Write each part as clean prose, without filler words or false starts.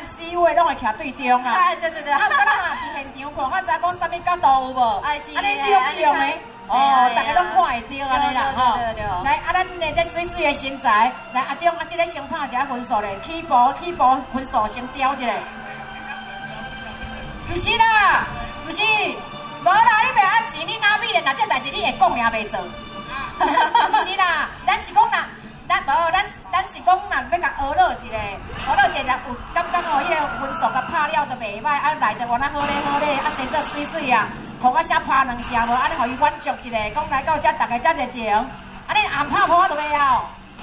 4位拢会徛对中啊。 哎，对对对。 啊，咱若伫现场看，较知讲啥物角度有无？ 哎是。 安尼亮的。哦，大家拢看会到安尼啦，吼。来，啊，咱的这水水的身材，来阿中啊，这个先拍一下分数咧，起步分数先调一下。不是啦，不是，无啦，你袂晓钱，你哪米咧？那这代志你会讲也袂做。不是啦，咱是讲啦，咱是讲啦，要甲学落一个，若有感觉哦，迄个分数甲拍了都袂歹，啊来得往那好咧，啊生做水水啊。涂啊写拍两下无，安尼互伊满足一下，讲来到遮大家遮热情，安尼暗拍破我都袂晓。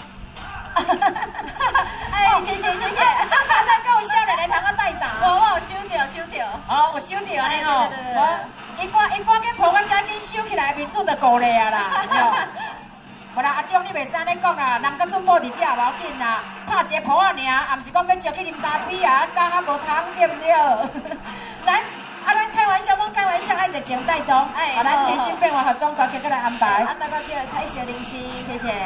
哎，谢谢。 再够少年来通我带打。 我有收到。 哦，有收到安尼吼。伊赶紧破我写紧收起来，面子就过来啊啦。无啦，阿中你袂使安尼讲啦，人搁准某伫遮无要紧啦，拍一个破啊尔，也毋是讲要招去啉咖啡啊，讲啊无通对不对？来。啊，咱开玩笑，爱热情带动，好，咱甜心变化合中歌曲过来安排。 安排歌曲彩雪零星，谢谢。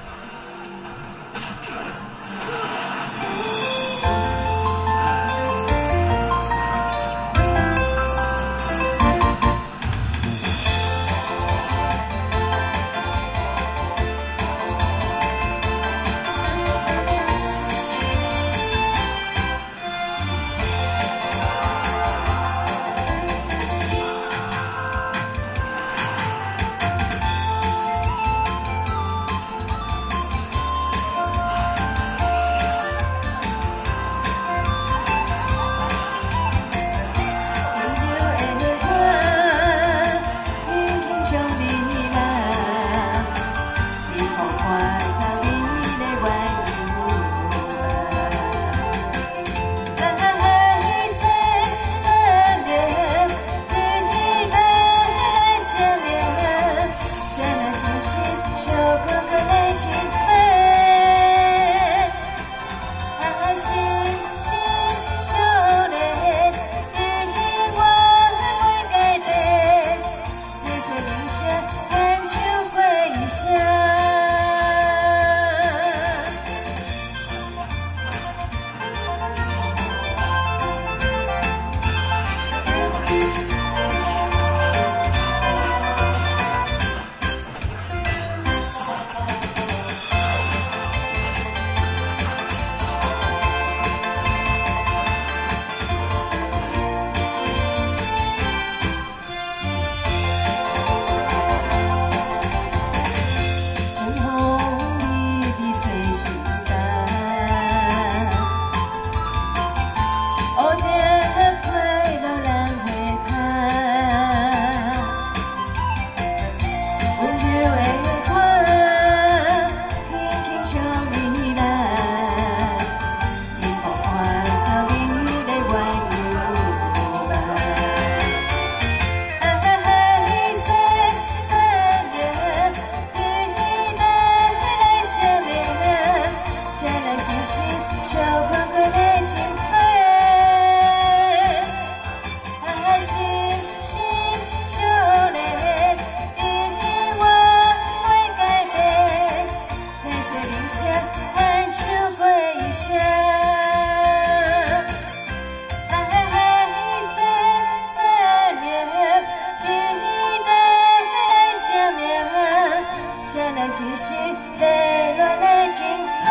只是热恋的情花，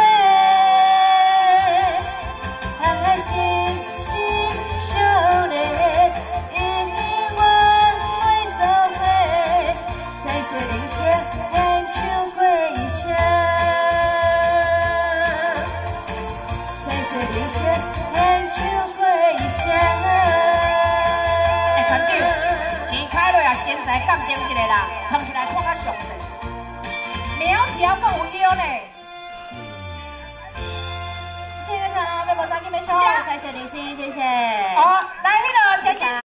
爱是少年，因我会走回，在雪林下看秋归乡，在雪林下看秋归乡。 哎，船长，钱开落也先在鉴定一下啦，藏起来看较详细。 苗条更有腰呢。 谢谢大家，微博3给没收，谢谢林心，谢谢。 好，来，那个甜心。